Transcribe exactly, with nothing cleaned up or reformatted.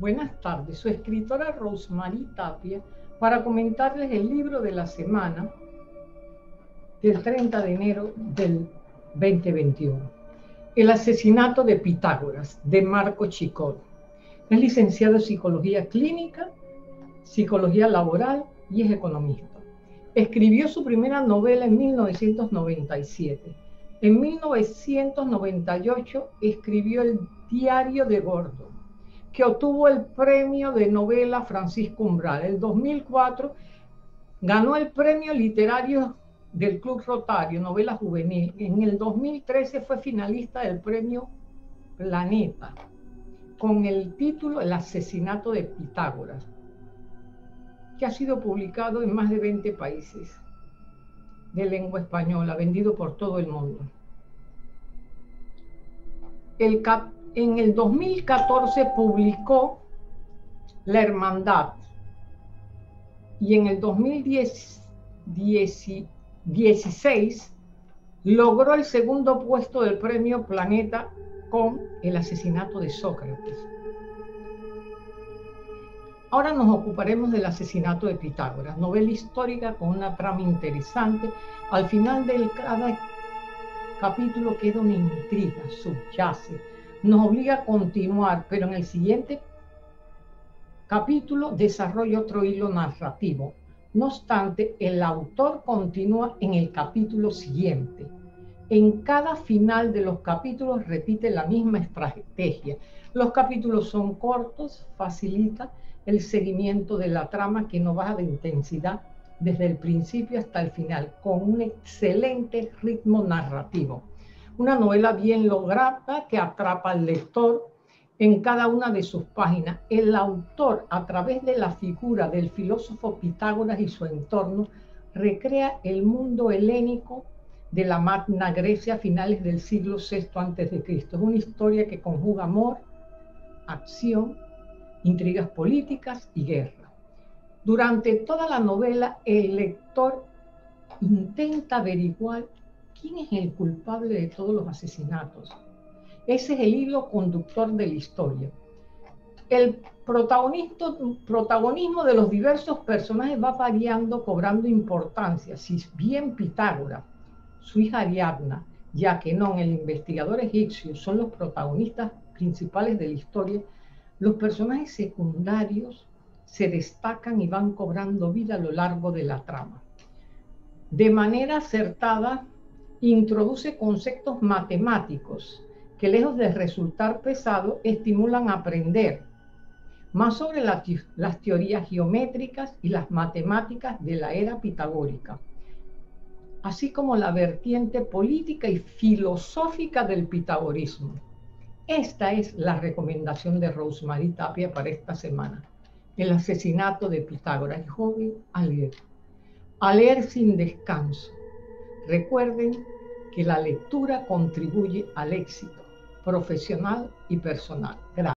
Buenas tardes, su escritora Rosemary Tapia para comentarles el libro de la semana del treinta de enero del dos mil veintiuno. El asesinato de Pitágoras, de Marco Chicot. Es licenciado en Psicología Clínica, Psicología Laboral y es economista. Escribió su primera novela en mil novecientos noventa y siete. En mil novecientos noventa y ocho escribió El Diario de Gordon, que obtuvo el premio de novela Francisco Umbral. En dos mil cuatro ganó el premio literario del Club Rotario, novela juvenil. En el dos mil trece fue finalista del premio Planeta, con el título El asesinato de Pitágoras, que ha sido publicado en más de veinte países de lengua española, vendido por todo el mundo. El cap En el dos mil catorce publicó La Hermandad y en el dos mil dieciséis logró el segundo puesto del premio Planeta con El asesinato de Sócrates. Ahora nos ocuparemos del asesinato de Pitágoras, novela histórica con una trama interesante. Al final de cada capítulo queda una intriga, subyace, nos obliga a continuar, pero en el siguiente capítulo desarrolla otro hilo narrativo. No obstante, el autor continúa en el capítulo siguiente. En cada final de los capítulos repite la misma estrategia. Los capítulos son cortos, facilita el seguimiento de la trama que no baja de intensidad desde el principio hasta el final, con un excelente ritmo narrativo. Una novela bien lograda que atrapa al lector en cada una de sus páginas. El autor, a través de la figura del filósofo Pitágoras y su entorno, recrea el mundo helénico de la Magna Grecia a finales del siglo sexto antes de Cristo. Es una historia que conjuga amor, acción, intrigas políticas y guerra. Durante toda la novela, el lector intenta averiguar quién es el culpable de todos los asesinatos. Ese es el hilo conductor de la historia. El protagonismo de los diversos personajes va variando, cobrando importancia. Si bien Pitágoras, su hija Ariadna, y Aquenón, el investigador egipcio, son los protagonistas principales de la historia, los personajes secundarios se destacan y van cobrando vida a lo largo de la trama. De manera acertada, introduce conceptos matemáticos que, lejos de resultar pesados, estimulan a aprender más sobre la, las teorías geométricas y las matemáticas de la era pitagórica, así como la vertiente política y filosófica del pitagorismo. Esta es la recomendación de Rosemary Tapia para esta semana. El asesinato de Pitágoras. Y joven, a leer. A leer sin descanso. Recuerden que la lectura contribuye al éxito profesional y personal. Gracias.